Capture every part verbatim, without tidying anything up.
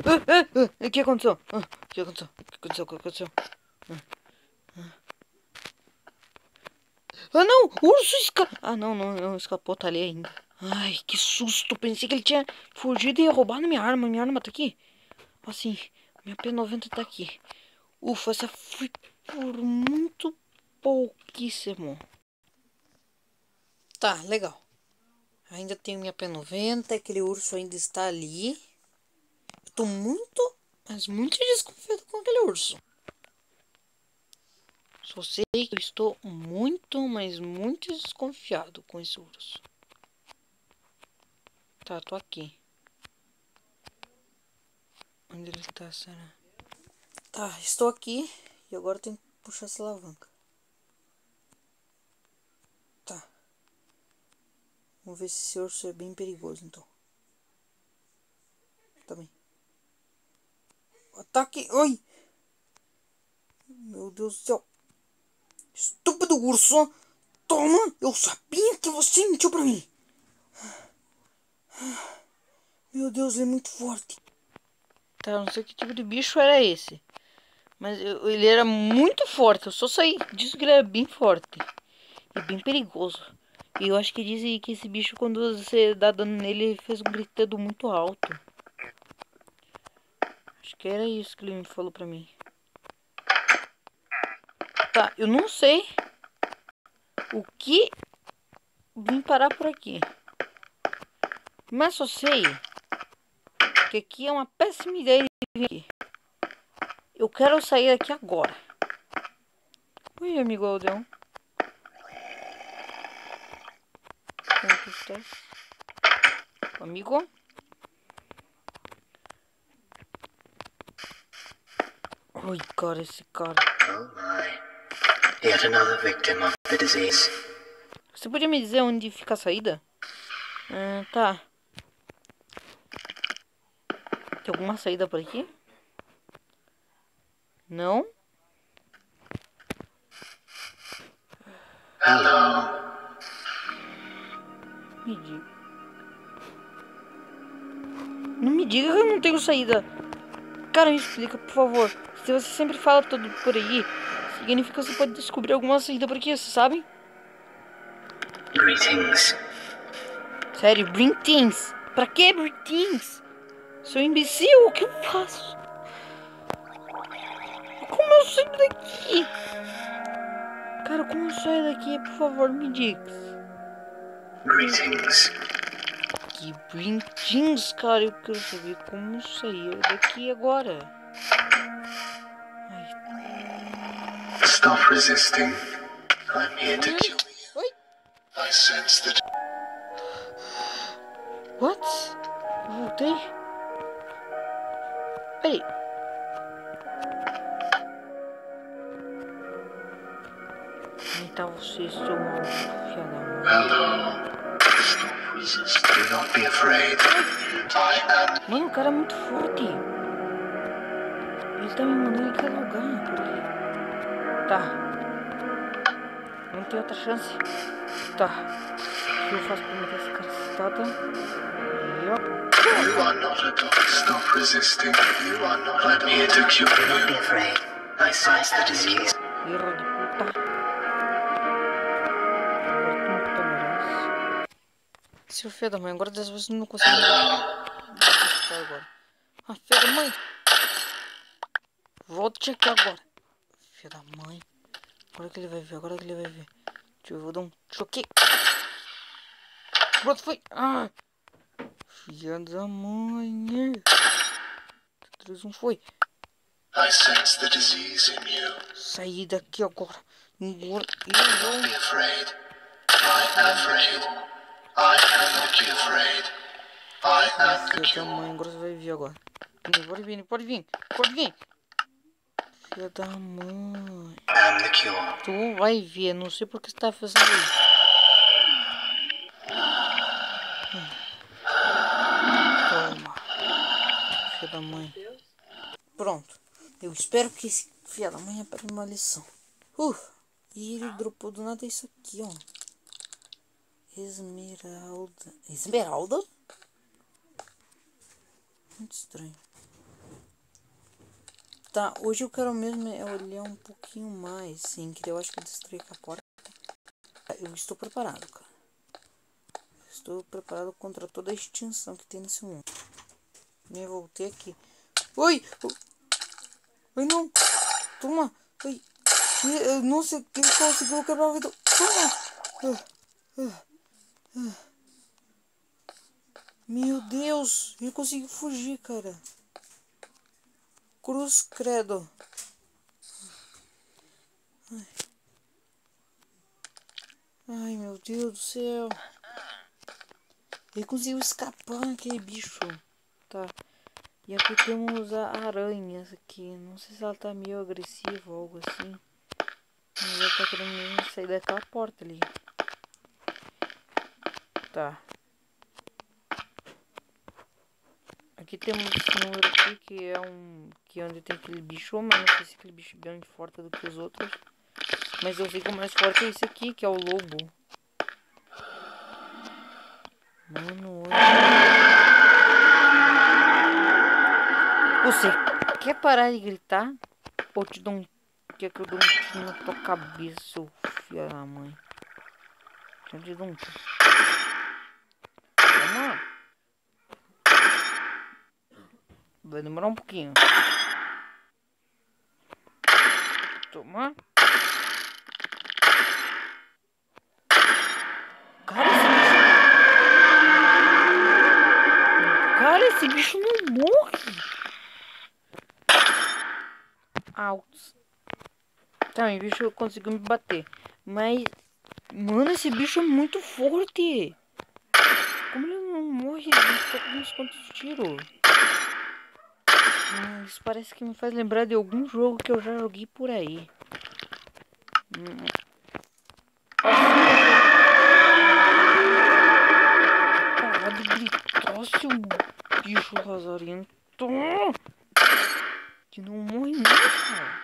ah, ah, o que aconteceu? Ah, o que aconteceu? O que aconteceu? O que aconteceu? Ah, ah. ah não! O urso escapou! Ah, não, não, não, escapou, tá ali ainda. Ai, que susto! Pensei que ele tinha fugido e ia roubar minha arma. Minha arma tá aqui. Assim, minha P noventa tá aqui. Ufa, essa foi por muito pouquíssimo. Tá, legal. Ainda tenho minha P noventa, aquele urso ainda está ali. Eu tô muito, mas muito desconfiado com aquele urso. Só sei que eu estou muito, mas muito desconfiado com esse urso. Tá, tô aqui. Onde ele tá, será? Tá, estou aqui e agora tenho que puxar essa alavanca. Tá. Vamos ver se esse urso é bem perigoso, então. Tá bem. Ataque! Oi! Meu Deus do céu! Estúpido urso! Toma! Eu sabia que você mentiu pra mim! Meu Deus, ele é muito forte. Tá, eu não sei que tipo de bicho era esse. Mas eu, ele era muito forte. Eu só saí disso que ele era bem forte. E bem perigoso. E eu acho que dizem que esse bicho, quando você dá dano nele, ele fez um gritando muito alto. Acho que era isso que ele me falou pra mim. Tá, eu não sei o que vim parar por aqui. Mas só sei que aqui é uma péssima ideia de vir aqui. Eu quero sair daqui agora. Oi, amigo Aldeão. Como que está? Amigo? Oi, cara, esse cara. Oh my. Yet another victim of the disease. Você podia me dizer onde fica a saída? Ah, tá. Tem alguma saída por aqui? Não? Hello. Me diga. Não me diga que eu não tenho saída. Cara, me explica, por favor. Se você sempre fala tudo por aí, significa que você pode descobrir alguma saída por aqui, você sabe? Greetings. Sério, bring things. Pra que bring things? Sou imbecil, o que eu faço? Como eu saio daqui? Cara, como eu saio daqui? Por favor, me diga. Greetings. Que bring things, cara. Eu quero saber como sair daqui agora. Ai. Stop resisting. I'm here to kill you. Oi? I sense that. What? Eu voltei? Peraí. Então você, seu maldito filho da mãe. Hello. Stop resisting. Do not be afraid. I am. Mano, o cara é muito forte. Ele tá me mandando em cada lugar por aí. Tá. Não tem outra chance. Tá. O que eu faço pra matar esse cara citada? Yup. You are not a dog. Stop resisting. You are not. I'm here to cure you. Do not be afraid. I sense the disease. Filho de puta. Agora tu me tomarás. Seu filho da mãe, agora dessa vez eu não consigo. Hello. Deixa eu agora. Ah, filho da mãe. Volte aqui agora. Filho da mãe. Agora que ele vai ver, agora que ele vai ver. Deixa eu, eu vou dar um choque. Pronto, foi. Ah. Filha da mãe. três, um, foi. I sense the disease in you. Saí daqui agora. Agora eu Do vou. not be afraid. I am afraid. I cannot be afraid. I am the Filha da cure. mãe, agora você vai vir agora. Pode vir, pode vir, pode vir. Filha da mãe. I am the cure. Tu vai ver, não sei porque você tá fazendo isso. Toma. Filha da mãe. Pronto. Eu espero que esse filho da mãe aprenda uma lição. Uh, e ele dropou do nada isso aqui, ó. Esmeralda. Esmeralda? Muito estranho. Tá, hoje eu quero mesmo é olhar um pouquinho mais, sim, que eu acho que eu destruí a porta. Eu estou preparado, cara. Estou preparado contra toda a extinção que tem nesse mundo. Me voltei aqui. Oi! Oi, não! Toma! Oi! Nossa, ele conseguiu quebrar o vidro. Toma! Uh, uh, uh. Meu Deus! Ele conseguiu fugir, cara. Cruz credo. Ai. Ai, meu Deus do céu. Ele conseguiu escapar aquele bicho. Tá. E aqui temos a aranha aqui. Não sei se ela tá meio agressiva ou algo assim. Mas ela tá querendo mesmo sair daquela porta ali. Tá. Aqui temos esse número aqui que é um... que é onde tem aquele bicho, mas não sei se aquele bicho é bem forte do que os outros. Mas eu sei que o mais forte é esse aqui, que é o lobo. Mano, você quer parar de gritar? Ou te dou um... quer que eu dou um tiro na tua cabeça, seu filho da mãe? Já te dou um tiro. Toma. Vai demorar um pouquinho. Toma. Cara, esse bicho... Cara, esse bicho não morre. Altos. Tá, o bicho conseguiu me bater. Mas... mano, esse bicho é muito forte. Como ele não morre? Ele tá com uns quantos tiros. Hum, isso parece que me faz lembrar de algum jogo que eu já joguei por aí. Hum. Para de gritar, seu bicho lazarento. Que não morre nunca, cara.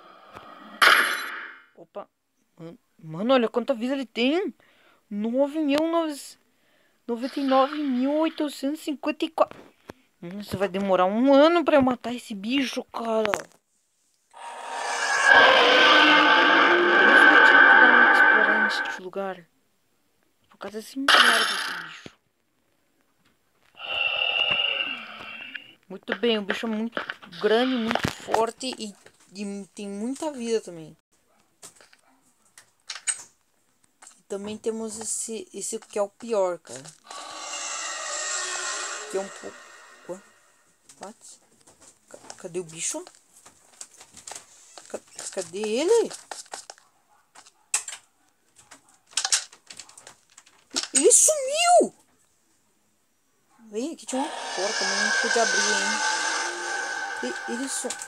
Opa. Mano, mano, olha quanta vida ele tem. nove mil noventa e nove mil oitocentos e cinquenta e quatro. Hum, isso vai demorar um ano pra eu matar esse bicho, cara. Eu tinha que dar uma explorar neste lugar. Por causa desse merda desse bicho. Muito bem, o bicho é muito grande, muito forte e, e tem muita vida também. E também temos esse, esse que é o pior, cara. Que é um pouco... What? Cadê o bicho? Cadê ele? Ele sumiu! Vem, aqui tinha uma porta, mas não pude abrir, hein? Ele, ele sumiu.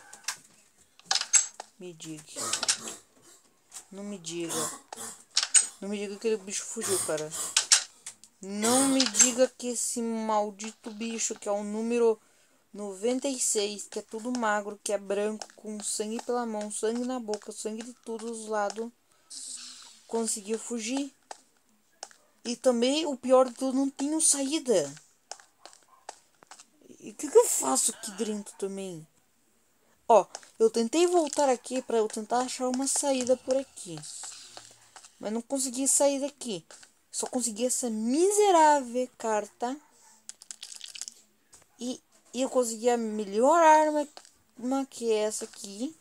Me diga. Não me diga. Não me diga que aquele bicho fugiu, cara. Não me diga que esse maldito bicho, que é o número noventa e seis, que é tudo magro, que é branco, com sangue pela mão, sangue na boca, sangue de todos os lados, conseguiu fugir. E também, o pior de tudo, não tinha saída. E o que, que eu faço aqui dentro também? Ó, eu tentei voltar aqui para eu tentar achar uma saída por aqui. Mas não consegui sair daqui. Só consegui essa miserável carta. E, e eu consegui a melhor arma uma que é essa aqui.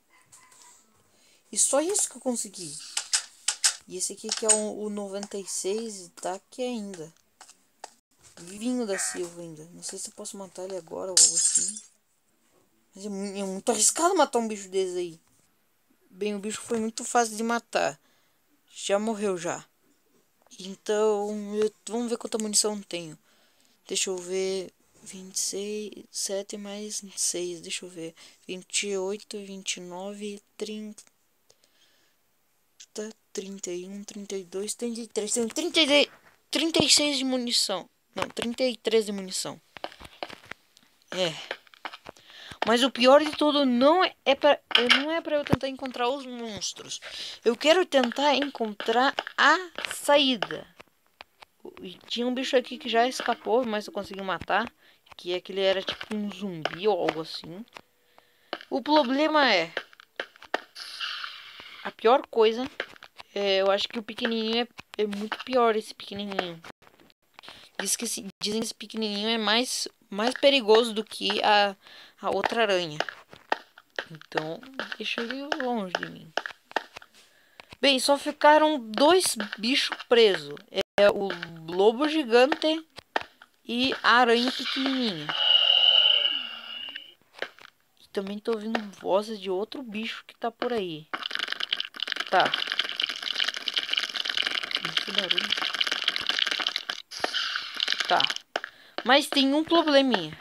E só isso que eu consegui. E esse aqui que é o, o noventa e seis, tá aqui ainda. Vinho da Silva ainda. Não sei se eu posso matar ele agora ou algo assim. Mas é muito, é muito arriscado matar um bicho desse aí. Bem, o bicho foi muito fácil de matar. Já morreu já. Então, eu, vamos ver quanta munição eu tenho. Deixa eu ver. vinte e seis, sete mais seis, deixa eu ver. vinte e oito, vinte e nove, trinta, trinta e um, trinta e dois, trinta e três. Tenho trinta e, trinta e seis de munição. Não, trinta e três de munição. É. Mas o pior de tudo não é para não é para eu tentar encontrar os monstros. Eu quero tentar encontrar a saída. E tinha um bicho aqui que já escapou, mas eu consegui matar. Que é que ele era tipo um zumbi ou algo assim. O problema é... A pior coisa... É, eu acho que o pequenininho é, é muito pior, esse pequenininho. Diz que esse, dizem que esse pequenininho é mais, mais perigoso do que a, a outra aranha. Então, deixa ele longe de mim. Bem, só ficaram dois bichos presos. É o lobo gigante e a aranha pequenininha. E também tô ouvindo vozes de outro bicho que tá por aí. Tá. Que barulho. Tá. Mas tem um probleminha.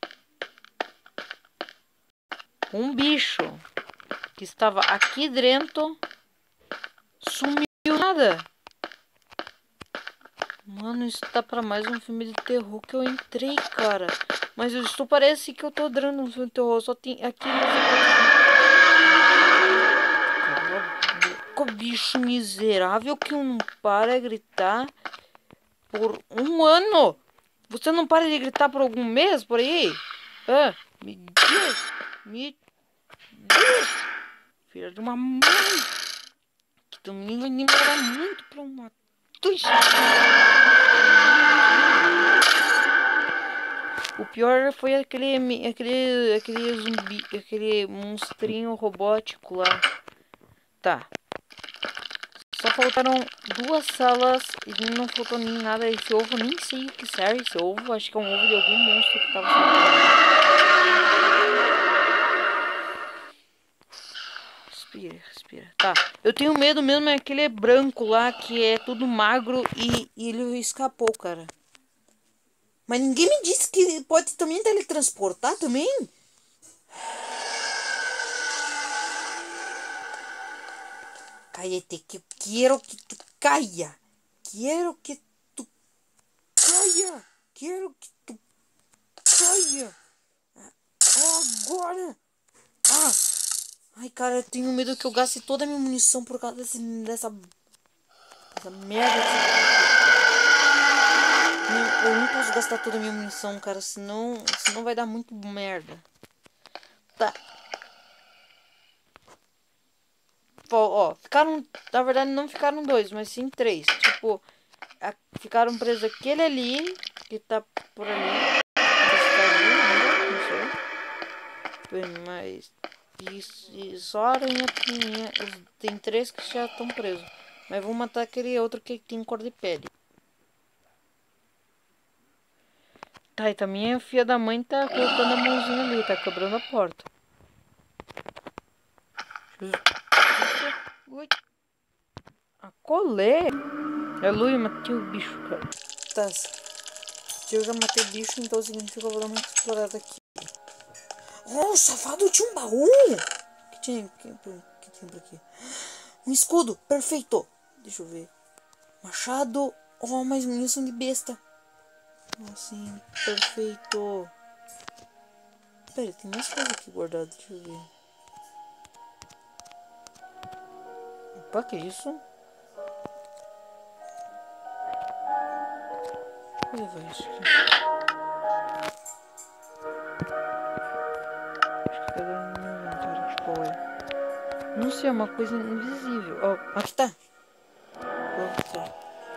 Um bicho que estava aqui dentro sumiu nada. Mano, isso tá pra mais um filme de terror que eu entrei, cara. Mas isso parece que eu tô dando um filme de terror. Só tem aqui. O bicho miserável que não para de gritar por um ano. Você não para de gritar por algum mês por aí? Ah, me Deus, me Deus, filha de uma mãe. Que também vai demorar muito pra uma tuixa. O pior foi aquele, aquele, aquele zumbi, aquele monstrinho robótico lá. Tá. Só faltaram duas salas e não faltou nem nada. Esse ovo, nem sei o que serve esse ovo. Acho que é um ovo de algum monstro que tava Respira, respira. Tá. Eu tenho medo mesmo é aquele branco lá que é tudo magro e, e ele escapou, cara. Mas ninguém me disse que pode também teletransportar também? Cállate, que eu quero que tu caia. Quero que tu caia. Quero que tu caia. Agora. Ah. Ai, cara, eu tenho medo que eu gaste toda a minha munição por causa desse, dessa... Dessa merda. Não, eu não posso gastar toda a minha munição, cara. Senão, senão vai dar muito merda. Tá. Ó, ficaram... Na verdade, não ficaram dois, mas sim três. Tipo, a, ficaram presos aquele ali, que tá por ali. Não sei. Mas... Isso, e só a aranha pequenininha. Tem três que já estão presos. Mas vou matar aquele outro que tem cor de pele. Tá, e também a filha da mãe tá colocando a mãozinha ali. Tá quebrando a porta. Ui. A colher. É Lu, eu matei o bicho, cara. Tá. Se eu já matei o bicho, então significa que eu vou dar uma explorada aqui. Oh, safado, tinha um baú! Que tinha, que, que tinha por aqui? Um escudo, perfeito! Deixa eu ver. Machado. Oh, mais munição de besta. Assim, perfeito. Pera, tem mais coisa aqui guardada, deixa eu ver. Opa, que isso? Vou levar isso aqui. Acho que agora no meu inventário de qual é. Não sei, é uma coisa invisível. Ó, oh, aqui tá. Opa.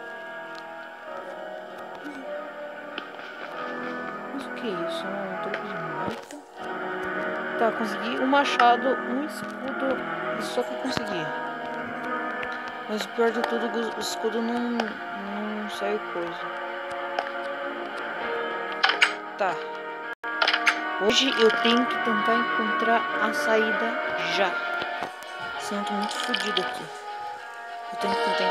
Mas o que é isso? É um truque de marca? Tá, consegui um machado, um escudo. Isso só que eu consegui. Mas o pior de tudo, o escudo não, não saiu coisa. Tá. Hoje eu tenho que tentar encontrar a saída já. Senão eu tô muito fodido aqui. Eu tenho que tentar